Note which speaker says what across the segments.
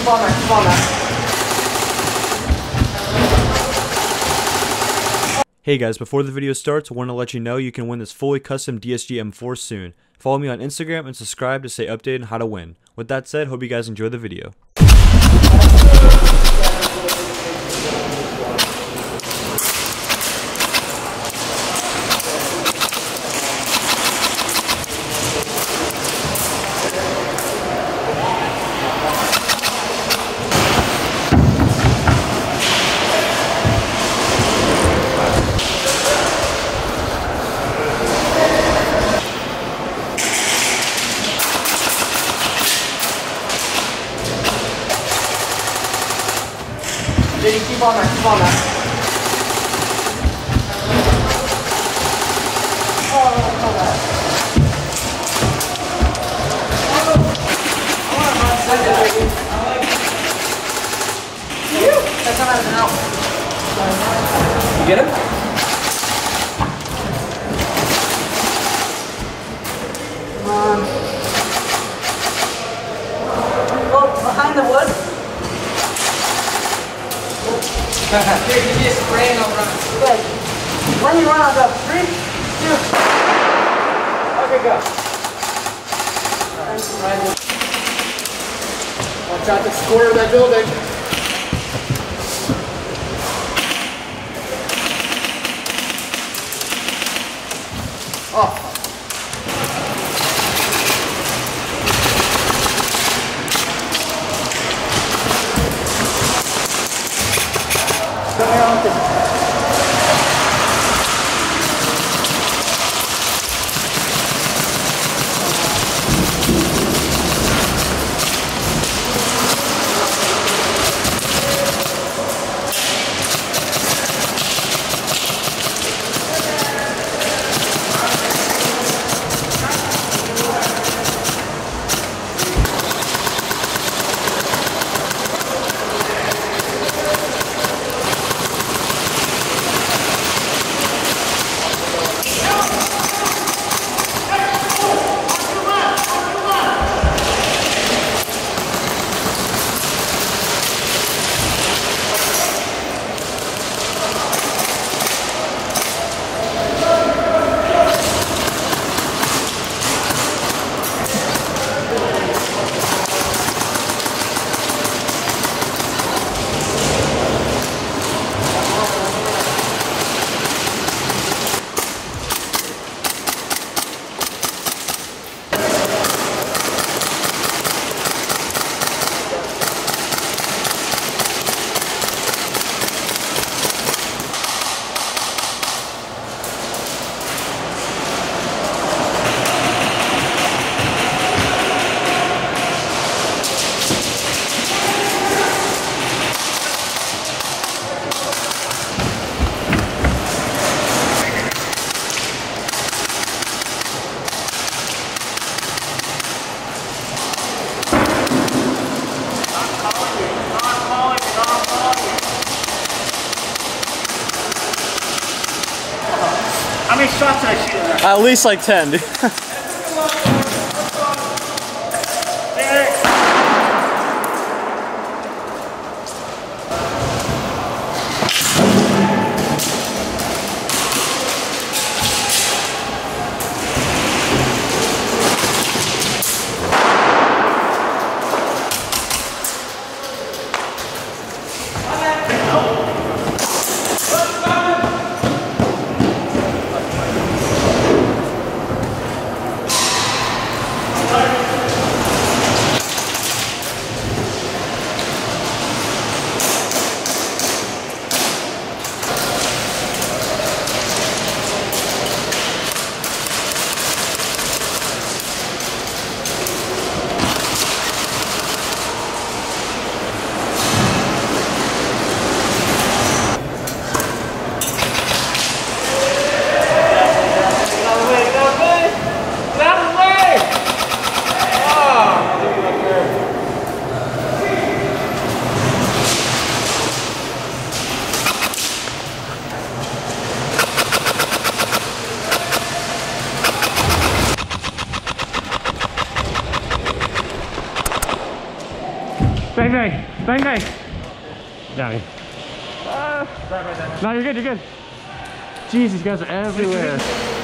Speaker 1: keep on that, keep on that.
Speaker 2: Hey guys, before the video starts, I want to let you know you can win this fully custom DSG M4 soon. Follow me on Instagram and subscribe to stay updated on how to win. With that said, hope you guys enjoy the video.
Speaker 1: Did you keep on that, keep on that. Oh, no, that. That's not an out.
Speaker 3: You get him?
Speaker 1: Come on. Oh, behind the wood.
Speaker 3: Here, give me a spray and I'll run.
Speaker 1: Good. When you run, I'll go. 3, 2. Okay, go.
Speaker 3: Watch out the score of that building. Oh.
Speaker 1: How many shots did I shoot in that?
Speaker 2: At least like 10, dude.
Speaker 4: Bang, bang. Bang, bang. Got me. No, you're good, you're good. Jeez, these guys are everywhere.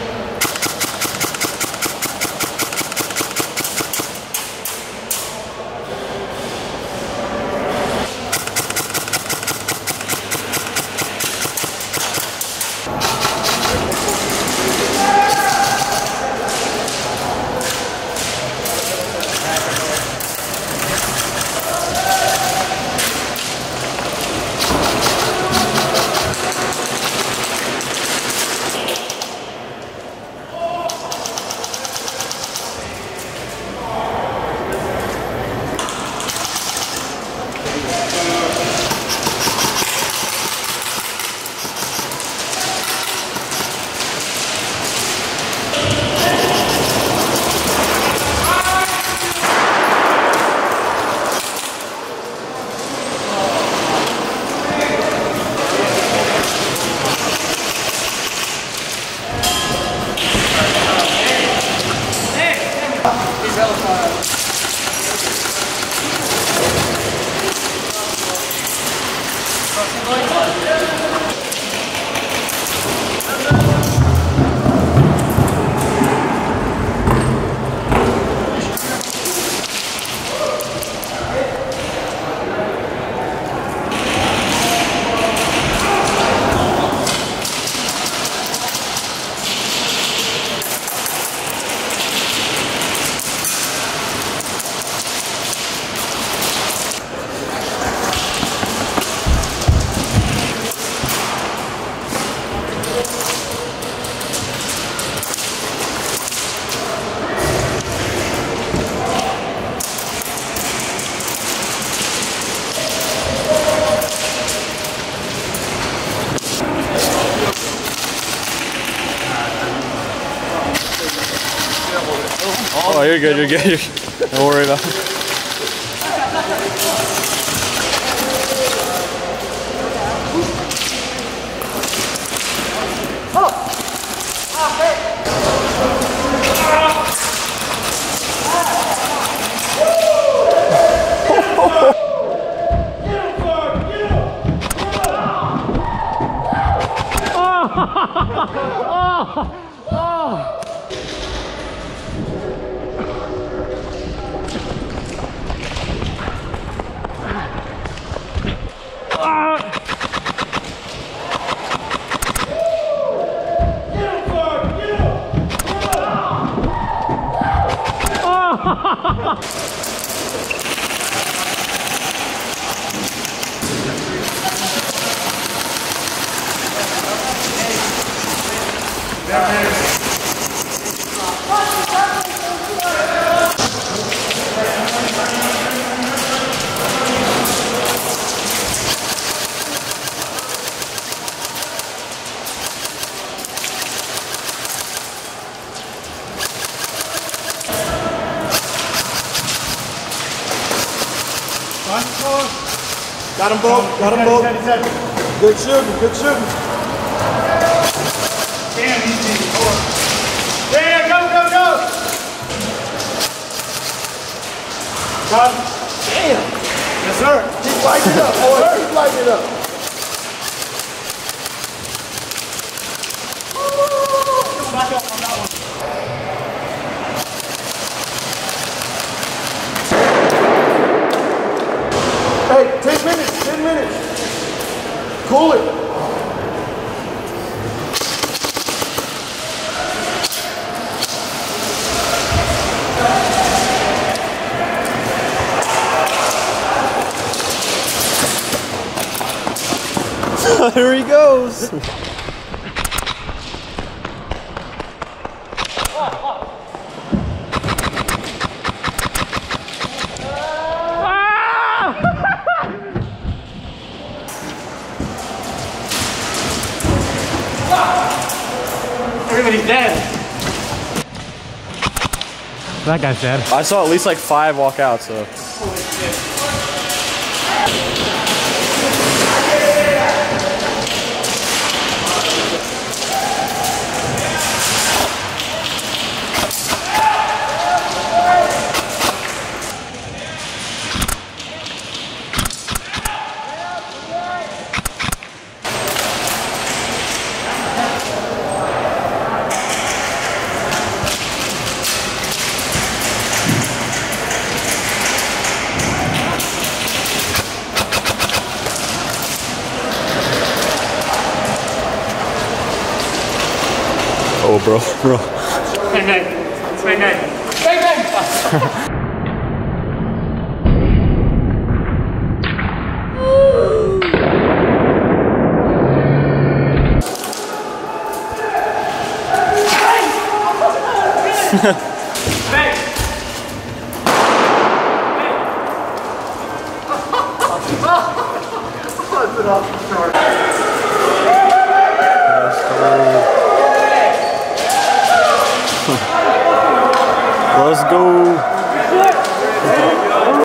Speaker 2: Oh, you're good, you're good. Don't worry about it.
Speaker 5: Got them both, got them both. Good shooting, good shooting.
Speaker 1: Damn, easy. Yeah, go, go, go.
Speaker 5: Got him. Damn. Yes, sir. Keep lighting it up, boy. Keep lighting it up.
Speaker 1: Back up on that one.
Speaker 5: Hey, 10 minutes, 10 minutes. Cool it.
Speaker 2: There he goes.
Speaker 1: Everybody's dead.
Speaker 4: That guy's dead.
Speaker 2: I saw at least like 5 walk out, so.
Speaker 1: Holy shit.
Speaker 2: bro.
Speaker 4: Bang, bang. Bang, bang.
Speaker 3: Bang, bang.
Speaker 2: Let's go.